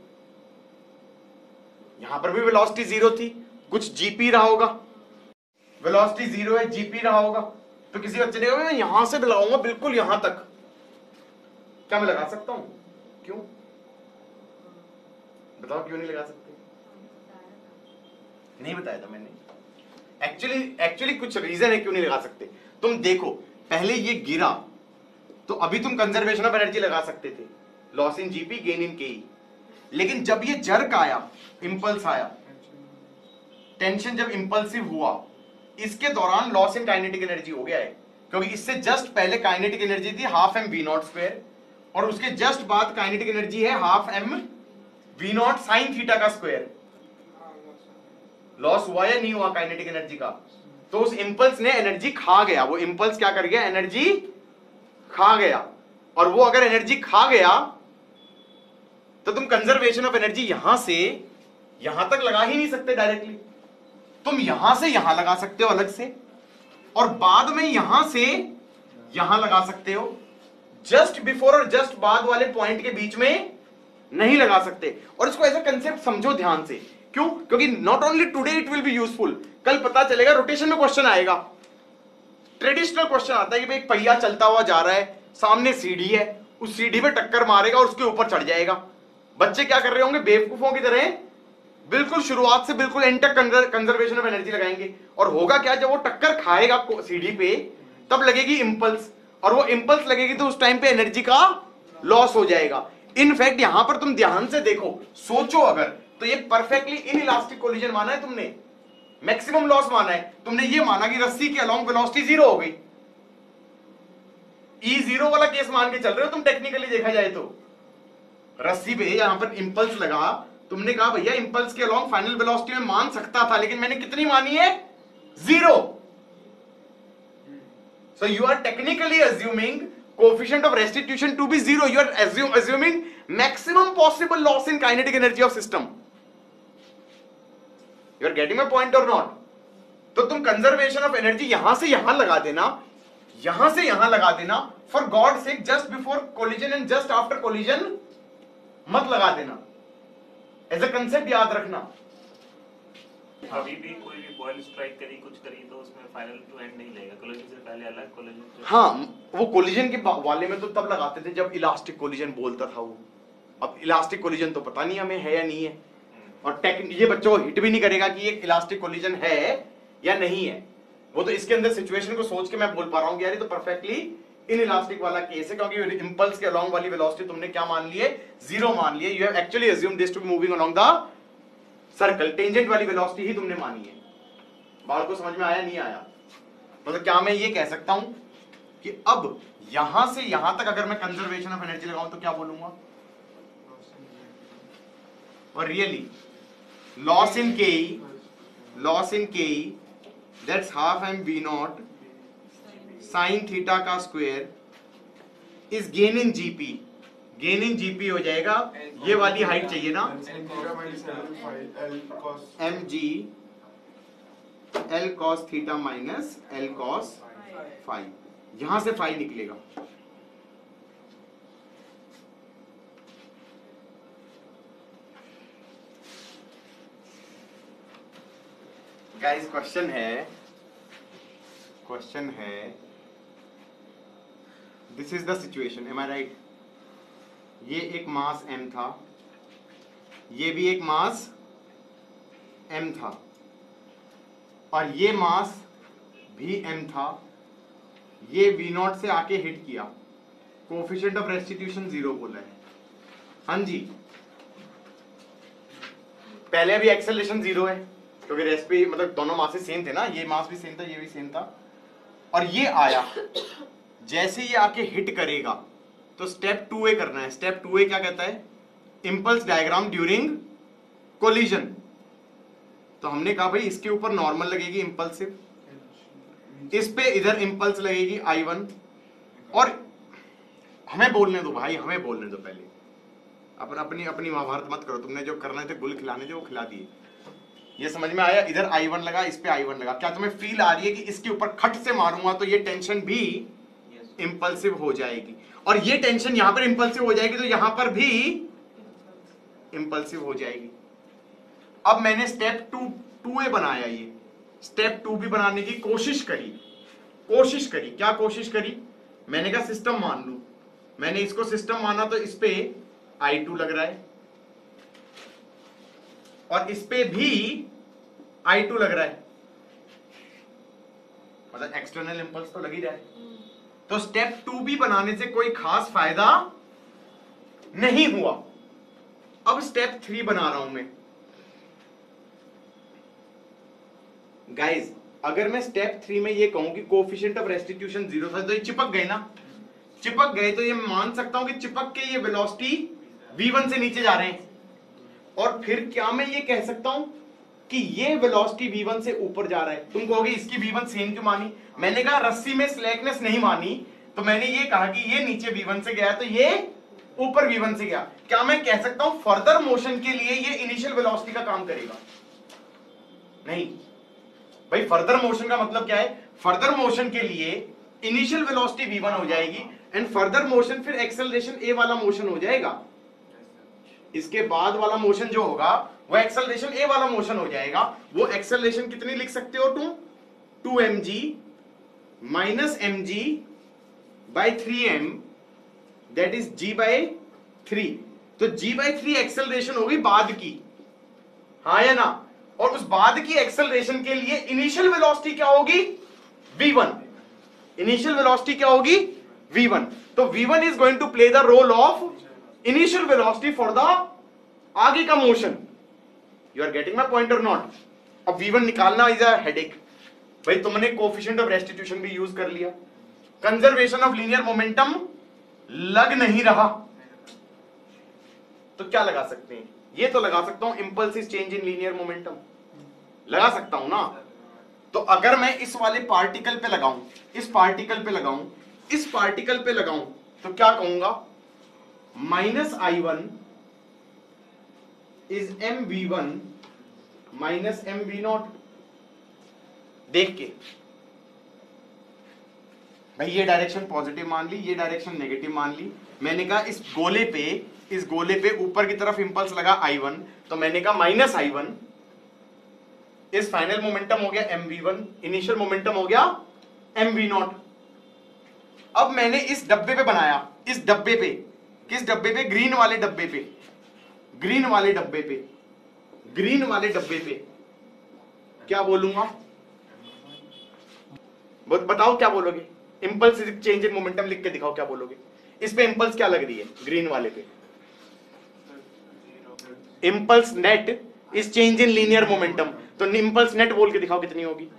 यहां पर भी वेलोसिटी जीरो थी, कुछ जीपी रहा होगा, वेलोसिटी जीरो है जीपी रहा होगा, तो किसी बच्चे ने कहा मैं यहां से लगाऊंगा बिल्कुल यहां तक, क्या मैं लगा सकता हूं? क्यों बताओ, क्यों नहीं लगा सकते? नहीं बताया था मैंने। एक्चुअली एक्चुअली कुछ रीजन है क्यों नहीं लगा सकते। तुम देखो पहले ये गिरा तो अभी तुम कंजर्वेशन ऑफ एनर्जी लगा सकते थे, loss in GP gain in KE, लेकिन जब ये जर्क आया, इंपल्स आया, टेंशन जब इंपल्सिव हुआ, इसके दौरान लॉस इन काइनेटिक एनर्जी हो गया है, क्योंकि इससे जस्ट पहले काइनेटिक एनर्जी थी half m v naught square और उसके जस्ट बाद काइनेटिक एनर्जी है half m v naught sine theta का स्क्वायर। लॉस हुआ या नहीं हुआ काइनेटिक एनर्जी का? तो उस इंपल्स ने एनर्जी खा गया, वो इंपल्स क्या कर गया, एनर्जी खा गया, और वो अगर एनर्जी खा गया तो तुम कंजर्वेशन ऑफ एनर्जी यहां से यहां तक लगा ही नहीं सकते डायरेक्टली, तुम यहां से यहां लगा सकते हो अलग से, और बाद में यहां से यहां लगा सकते हो, जस्ट बिफोर और जस्ट बाद वाले पॉइंट के बीच में नहीं लगा सकते। और इसको ऐसा कंसेप्ट समझो ध्यान से, क्यों? क्योंकि not only today it will be useful, कल पता चलेगा रोटेशन में क्वेश्चन आएगा। ट्रेडिशनल क्वेश्चन आता है कि भाई एक पहिया चलता हुआ जा रहा है, सामने सीढ़ी है, उस सीढ़ी पे टक्कर मारेगा और उसके ऊपर चढ़ जाएगा। बच्चे क्या कर रहे होंगे? बेवकूफों की तरह बिल्कुल शुरुआत से बिल्कुल एंड तक कंजर्वेशन ऑफ एनर्जी लगाएंगे। और होगा क्या, जब वो टक्कर खाएगा सीढ़ी पे तब लगेगी इंपल्स, और वो इंपल्स लगेगी तो उस टाइम पे एनर्जी का लॉस हो जाएगा। इनफैक्ट यहां पर तुम ध्यान से देखो, सोचो अगर, तो ये परफेक्टली इनइलास्टिक कोलिजन माना है तुमने, मैक्सिमम लॉस माना है तुमने, ये माना कि रस्सी के अलोंग वेलोसिटी जीरो हो गई। ई जीरो वाला केस मान के चल रहे हो तुम, टेक्निकली देखा जाए तो। रस्सी पे यहां पर इंपल्स लगा, तुमने कहा भैया इंपल्स के अलोंग फाइनल वेलोसिटी में मान सकता था, लेकिन मैंने कितनी मानी है? जीरो। So you are technically assuming coefficient of restitution to be zero. You are assume, assuming maximum possible loss in kinetic energy of system. You are getting my point or not? तो तुम conservation of energy यहां से यहां लगा देना, यहां से यहां लगा देना, for God's sake, just before collision and just after collision मत लगा देना। As a concept याद रखना। अभी भी कोई भी बॉल स्ट्राइक करी, कुछ करी, तो उसमें फाइनल टू एंड नहीं लगेगा, कोलिजन से पहले अलग, कोलिजन से। हाँ, वो कोलिजन के वाले में तो तब लगाते थे जब इलास्टिक कोलिजन बोलता था वो। अब इलास्टिक कोलिजन तो पता नहीं हमें है या नहीं है, और टेक ये बच्चों को हिट भी नहीं करेगा कि ये इलास्टिक कोलिजन है या नहीं है। वो तो इसके अंदर सिचुएशन को सोच के मैं बोल पा रहा हूँ यार ये तो परफेक्टली इन इलास्टिक वाला केस है, क्योंकि इंपल्स के अलोंग वाली वेलोसिटी तुमने क्या मान ली है? जीरो मान ली है। You have actually assumed this to be moving along the circle, tangent वाली वेलोसिटी ही तुमने मानी है। बात को समझ में आया नहीं आया? मतलब क्या मैं ये कह सकता हूं कि अब यहां से यहां तक अगर मैं कंजर्वेशन ऑफ एनर्जी लगाऊं तो क्या बोलूंगा? और रियली लॉस इन के loss in KE that's half m v naught sine theta का square is gain in GP. Gain in GP हो जाएगा, ये वाली हाइट चाहिए ना, m g l cos theta minus l cos phi, यहां से फाइव निकलेगा। गाइस क्वेश्चन है क्वेश्चन है this is the situation, am I right? ये एक मास m था, ये भी एक मास m था, और ये मास भी m था, ये v नॉट से आके हिट किया, कोएफिशिएंट ऑफ रेस्टिट्यूशन जीरो बोला है। हाँ जी, पहले भी एक्सेलरेशन जीरो है क्योंकि रेस्ट भी मतलब दोनों मासेस सेम थे ना, ये मास भी सेम था, ये भी सेम था, और ये आया, जैसे ये आके हिट करेगा तो स्टेप टू ए करना है। स्टेप टू ए क्या कहता है? Impulse diagram during collision. तो हमने कहा भाई इसके ऊपर नॉर्मल लगेगी इंपल्सिव, इस पे इधर इंपल्स लगेगी आई वन, और हमें बोलने दो भाई, हमें बोलने दो पहले, अपन अपनी अपनी महाभारत मत करो। तुमने जो करना है गुल खिलाने थे वो खिला दिए। ये समझ में आया? इधर आई वन लगा, इस पे आई वन लगा। क्या तुम्हें फील आ रही है कि इसके ऊपर खट से मारूंगा तो ये टेंशन भी इंपल्सिव हो जाएगी, और ये टेंशन यहां पर इंपल्सिव हो जाएगी तो यहां पर भी इंपल्सिव हो जाएगी। अब मैंने स्टेप टू टू ए बनाया, ये स्टेप टू भी बनाने की कोशिश करी कोशिश करी क्या कोशिश करी? मैंने कहा सिस्टम मान लू, मैंने इसको सिस्टम माना तो इस पे आई टू लग रहा है और इस पे भी आई टू लग रहा है, मतलब एक्सटर्नल इंपल्स तो लग ही रहा है। तो स्टेप टू भी बनाने से कोई खास फायदा नहीं हुआ। अब स्टेप थ्री बना रहा हूं मैं। गाइस अगर मैं स्टेप थ्री में ये कहूं कि कोएफिशिएंट ऑफ रेस्टिट्यूशन जीरो था, तो ये चिपक गए ना, चिपक गए तो ये मान सकता हूं कि चिपक के ये वेलोसिटी वी वन से नीचे जा रहे हैं। और फिर क्या मैं ये कह सकता हूं कि ये वेलोसिटी वी वन से ऊपर जा रहा है? तुम कहोगे इसकी वी वन सेम क्यों मानी? मैंने कहा रस्सी में स्लैकनेस नहीं मानी, तो मैंने ये कहा कि ये नीचे वी वन से गया तो ये ऊपर वी वन से गया। क्या मैं कह सकता हूं फर्दर मोशन के लिए ये इनिशियल वेलोसिटी का काम करेगा? नहीं भाई, फर्दर मोशन का मतलब क्या है? फर्दर मोशन के लिए इनिशियल वेलोसिटी वी वन हो जाएगी एंड फर्दर मोशन फिर एक्सेलरेशन ए वाला मोशन हो जाएगा। इसके बाद वाला मोशन जो होगा वो एक्सेलरेशन ए वाला मोशन हो जाएगा। वो एक्सेलरेशन कितनी लिख सकते हो तुम, two m g minus m g by three m, that is g by three. तो जी बाई थ्री एक्सेलरेशन होगी बाद की, हाँ या ना। और उस बाद की एक्सेलरेशन के लिए इनिशियल वेलोसिटी क्या होगी, वी वन। इनिशियल वेलोसिटी क्या होगी, वी वन। तो v one is going to play the role of initial velocity for the आगे का मोशन। You are getting my point or not. अब वी वन निकालना इज अ हेडेक। भाई तुमने कोफिशिएंट ऑफ रेस्टिट्यूशन भी यूज कर लिया, कंजर्वेशन ऑफ लीनियर मोमेंटम लग नहीं रहा, तो क्या लगा सकते हैं, ये तो लगा सकता हूं impulse is change in linear momentum, लगा सकता हूं ना। तो अगर मैं इस वाले पार्टिकल पे लगाऊं, इस पार्टिकल पे लगाऊं, इस पार्टिकल पे लगाऊं, तो क्या कहूंगा, minus I one is m v one minus m v naught. देख के भाई ये डायरेक्शन पॉजिटिव मान ली, ये डायरेक्शन नेगेटिव मान ली। मैंने कहा इस गोले पे, इस गोले पे ऊपर की तरफ इंपल्स लगा आई वन, तो मैंने कहा माइनस आई वन इस फाइनल मोमेंटम हो गया m v one, initial momentum हो गया एम वी नॉट। अब मैंने इस डब्बे पे बनाया, इस डब्बे पे, किस डब्बे पे, ग्रीन वाले डब्बे पे, ग्रीन वाले डब्बे पे, ग्रीन वाले डब्बे पे क्या बोलूंगा, बताओ क्या बोलोगे, इंपल्स चेंज इन मोमेंटम लिख के दिखाओ क्या बोलोगे। इस पे इंपल्स क्या लग रही है, ग्रीन वाले पे, impulse net is change in linear momentum, तो इंपल्स नेट बोल के दिखाओ कितनी होगी,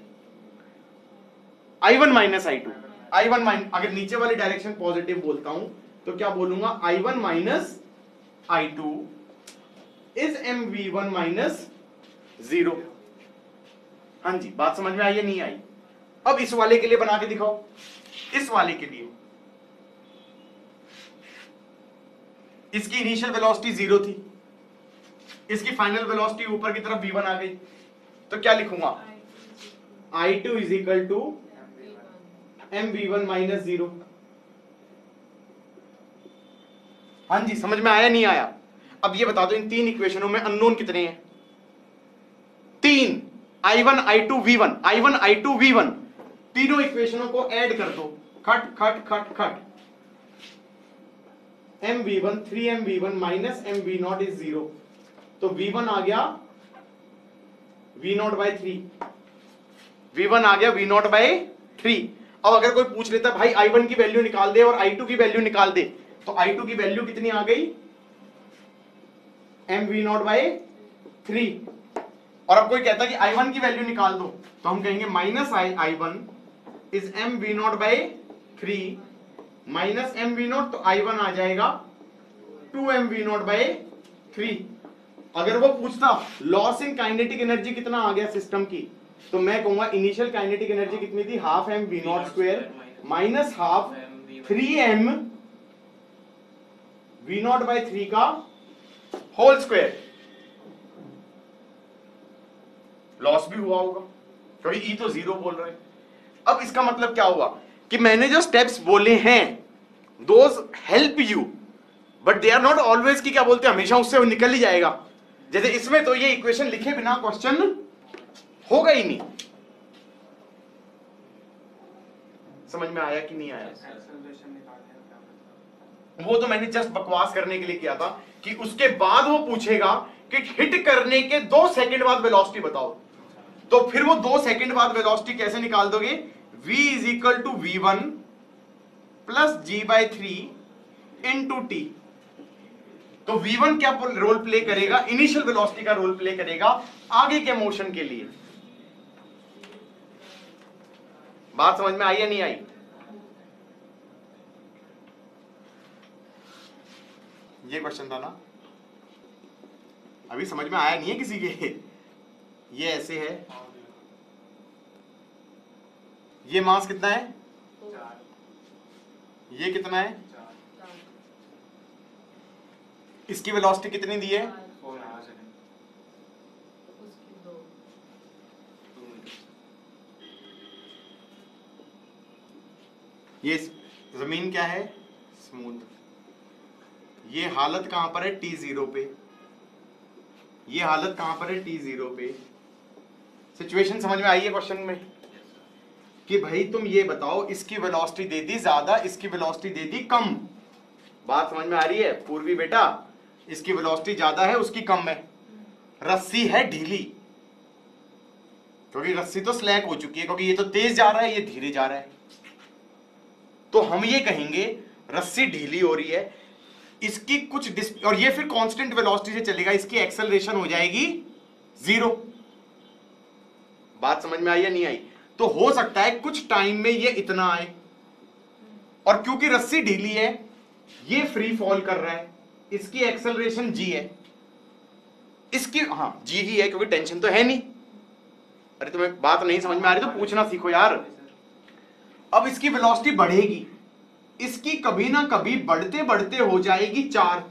I one minus I two. I one minus, अगर नीचे वाली डायरेक्शन पॉजिटिव बोलता हूं तो क्या बोलूंगा, I one minus I two is m v one minus zero. हाँ जी, बात समझ में आई या नहीं आई। अब इस वाले के लिए बना के दिखाओ, इस वाले के लिए इसकी इनिशियल वेलोसिटी जीरो थी, इसकी फाइनल वेलोसिटी ऊपर की तरफ वी वन आ गई, तो क्या लिखूंगा, I two is equal to m v one minus zero. हाँ जी, समझ में आया नहीं आया। अब ये बता दो इन तीन इक्वेशनों में अननोन कितने हैं, तीन, I one I two v one, I one I two v one, तीनों इक्वेशनों को ऐड कर दो, खट खट खट खट, m v one, three m v one minus m v naught is zero, तो वी वन आ गया v naught by three, v one आ गया वी नॉट बाई थ्री। अब अगर कोई पूछ लेता भाई आई वन की वैल्यू निकाल दे और आई टू की वैल्यू निकाल दे, तो आई टू की वैल्यू कितनी आ गई, m v naught by three. और अब कोई कहता कि आई वन की वैल्यू निकाल दो, तो हम कहेंगे minus I I one is m v naught by three minus m v naught, तो आई वन आ जाएगा two m v naught by three. अगर वो पूछता लॉस इन काइनेटिक एनर्जी कितना आ गया सिस्टम की, तो मैं कहूंगा इनिशियल काइनेटिक एनर्जी कितनी थी, half m v naught square minus half three m v naught by three का होल स्क्वायर। लॉस भी हुआ होगा क्योंकि ई तो जीरो बोल रहे हैं। अब इसका मतलब क्या हुआ कि मैंने जो स्टेप्स बोले हैं those help you, but they are not always की क्या बोलते हैं, हमेशा उससे निकल ही जाएगा। जैसे इसमें तो ये इक्वेशन लिखे बिना क्वेश्चन होगा ही नहीं। समझ में आया कि नहीं आया? वो तो मैंने जस्ट बकवास करने के लिए किया था कि उसके बाद वो पूछेगा कि हिट करने के दो सेकंड बाद वेलोसिटी बताओ, तो फिर वो दो सेकंड बाद वेलोसिटी कैसे निकाल दोगे, v is equal to v one plus g by three into two t. तो वी वन क्या रोल प्ले करेगा, इनिशियल वेलोसिटी का रोल प्ले करेगा आगे के मोशन के लिए। बात समझ में आई या नहीं आई? ये क्वेश्चन था ना, अभी समझ में आया नहीं है किसी के? ये ऐसे है, ये मास कितना है, ये कितना है, इसकी वेलोसिटी कितनी दी है, ये जमीन क्या है, स्मूथ। ये हालत कहां पर है, टी जीरो पे। ये हालत कहां पर है, टी जीरो पे। सिचुएशन समझ में आई है क्वेश्चन में कि भाई तुम ये बताओ इसकी वेलोसिटी दे दी ज्यादा, इसकी वेलोसिटी दे दी कम। बात समझ में आ रही है पूर्वी बेटा? इसकी वेलोसिटी ज्यादा है, उसकी कम है। रस्सी है ढीली, क्योंकि रस्सी तो स्लैक हो चुकी है, क्योंकि ये तो तेज जा रहा है, ये धीरे जा रहा है। तो हम ये कहेंगे रस्सी ढीली हो रही है, इसकी कुछ डिस और ये फिर कांस्टेंट वेलोसिटी से चलेगा, इसकी एक्सेलरेशन हो जाएगी जीरो। बात समझ में आई या नहीं आई? तो हो सकता है कुछ टाइम में ये इतना आए, और क्योंकि रस्सी ढीली है ये फ्री फॉल कर रहा है, इसकी एक्सेलरेशन जी है, इसकी हाँ जी ही है, क्योंकि टेंशन तो है नहीं। अरे तुम्हें बात नहीं समझ में आ रही तो पूछना सीखो यार। अब इसकी वेलोसिटी बढ़ेगी, इसकी कभी ना कभी बढ़ते बढ़ते हो जाएगी चार।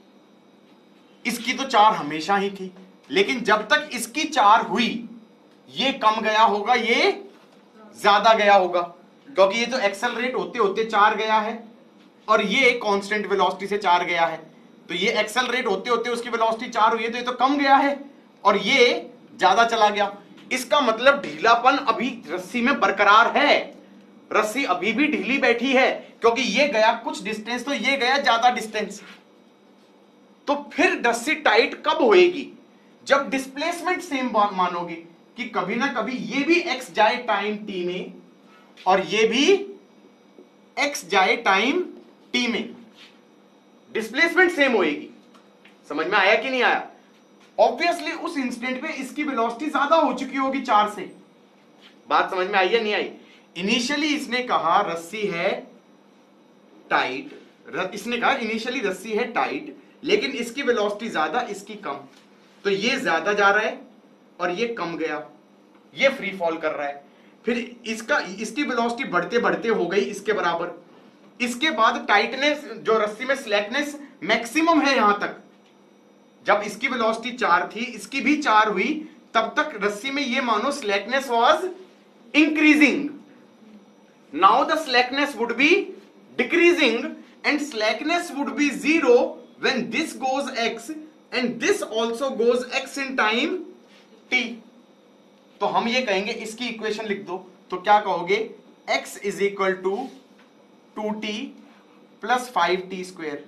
इसकी तो चार हमेशा ही थी, लेकिन जब तक इसकी चार हुई ये कम गया होगा, ये ज्यादा गया होगा, क्योंकि ये तो एक्सेलरेट होते होते चार गया है और ये कांस्टेंट वेलोसिटी से चार गया है। तो ये एक्सेलरेट होते होते उसकी वेलोसिटी चार हुई है, तो ये तो कम गया है और ये ज्यादा चला गया। इसका मतलब ढीलापन अभी रस्सी में बरकरार है, रस्सी अभी भी ढीली बैठी है, क्योंकि ये गया कुछ डिस्टेंस तो ये गया ज्यादा डिस्टेंस। तो फिर रस्सी टाइट कब होएगी? जब डिस्प्लेसमेंट सेम मानोगे कि कभी ना कभी ये भी एक्स जाए टाइम टी में और ये भी एक्स जाए टाइम टी में, डिस्प्लेसमेंट सेम होएगी। समझ में आया कि नहीं आया? ऑब्वियसली उस इंस्टेंट पे इसकी वेलोसिटी ज्यादा हो चुकी होगी चार से। बात समझ में आई या नहीं आई? इनिशियली इसने कहा रस्सी है टाइट, इसने कहा इनिशियली रस्सी है टाइट, लेकिन इसकी वेलोसिटी ज्यादा, इसकी कम। तो ये ज्यादा जा रहा है और ये कम गया, ये फ्री फॉल कर रहा है। फिर इसका इसकी वेलोसिटी बढ़ते बढ़ते हो गई इसके बराबर। इसके बाद टाइटनेस, जो रस्सी में स्लैकनेस मैक्सिमम है यहां तक, जब इसकी वेलोसिटी चार थी, इसकी भी चार हुई, तब तक रस्सी में ये मानो slackness was increasing. Now the slackness would be decreasing and slackness would be zero when this goes x and this also goes x in time t. तो हम ये कहेंगे, इसकी इक्वेशन लिख दो, तो क्या कहोगे? x is equal to two t plus five t square,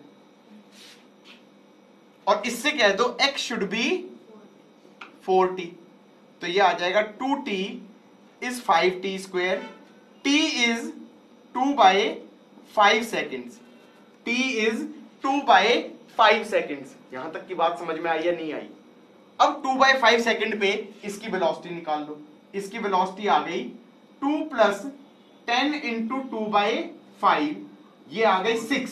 और इससे कह दो x should be four t. तो ये आ जाएगा two t is five t square, t is two by five seconds, t is two by five seconds. यहां तक की बात समझ में आई या नहीं आई? अब टू बाय फाइव सेकेंड पे इसकी वेलोसिटी निकाल लो। इसकी वेलोसिटी आ गई two plus ten into two by five, ये आ गई सिक्स।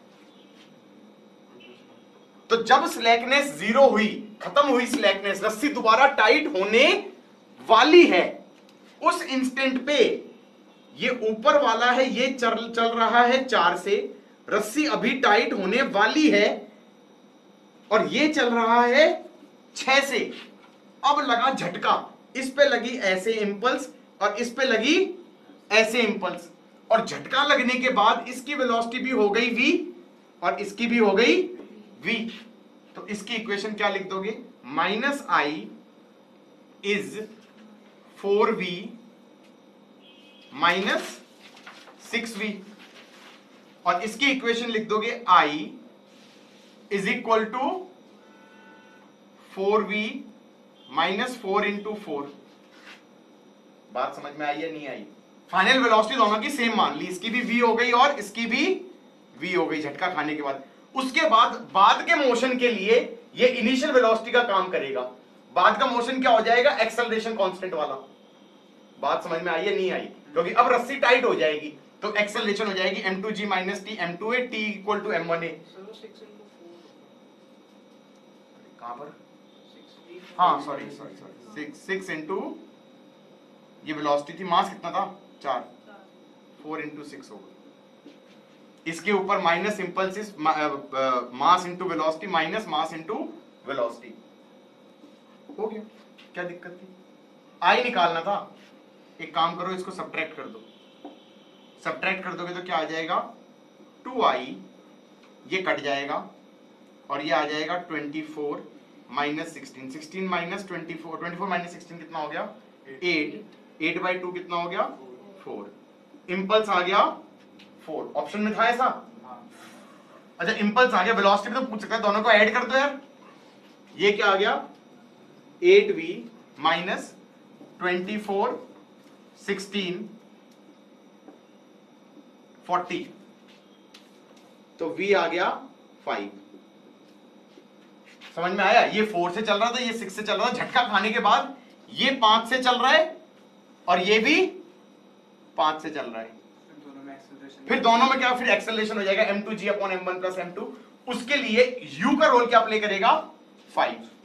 तो जब स्लैकनेस जीरो हुई, खत्म हुई स्लैकनेस, रस्सी दोबारा टाइट होने वाली है, उस इंस्टेंट पे ये ऊपर वाला है, ये चल चल रहा है चार से, रस्सी अभी टाइट होने वाली है, और ये चल रहा है छह से। अब लगा झटका, इस पे लगी ऐसे इंपल्स और इस पे लगी ऐसे इंपल्स, और झटका लगने के बाद इसकी वेलोसिटी भी हो गई v और इसकी भी हो गई v। तो इसकी इक्वेशन क्या लिख दोगे? Minus I is four v minus six v, और इसकी इक्वेशन लिख दोगे i is equal to four v minus four into four. बात समझ में आई या नहीं आई? फाइनल वेलोसिटी दोनों की सेम मान ली, इसकी भी v हो गई और इसकी भी v हो गई झटका खाने के बाद। उसके बाद बाद के मोशन के लिए ये इनिशियल वेलोसिटी का काम करेगा। बाद का मोशन क्या हो जाएगा? एक्सेलरेशन कांस्टेंट वाला। बात समझ में आई या नहीं आई? क्योंकि अब रस्सी टाइट हो जाएगी तो एक्सेलरेशन हो जाएगी m two g minus T m two a T equal to m one a. कहां पर? हाँ sorry sorry sorry six six into ये वेलोसिटी थी, मास कितना था? चार, फोर इंटू सिक्स होगा। इसके ऊपर minus impulses, mass into velocity minus mass into velocity हो गया। क्या दिक्कत थी? आई निकालना था। एक काम करो, इसको सब्ट्रैक्ट कर दो। सब्ट्रैक्ट कर दोगे तो क्या आ जाएगा? टू आई, ये कट जाएगा और ये आ जाएगा twenty four, minus sixteen, sixteen minus twenty four, twenty four minus sixteen कितना हो गया? एट, एट बाई टू कितना हो गया? फोर। इम्पल्स आ गया फोर, ऑप्शन में था ऐसा? अच्छा इम्पल्स आ गया, वेलोसिटी में तो पूछ सकता है, दोनों को ऐड कर दो यार। ये क्या आ गया? Eight v minus twenty four, sixteen, forty, तो v आ गया फाइव। समझ में आया? ये फोर से चल रहा था, ये सिक्स से चल रहा था, झटका खाने के बाद ये पांच से चल रहा है और ये भी पांच से चल रहा है। फिर दोनों में क्या? फिर एक्सेलरेशन हो जाएगा m two g upon m one plus m two. उसके लिए u का रोल क्या प्ले करेगा? फाइव।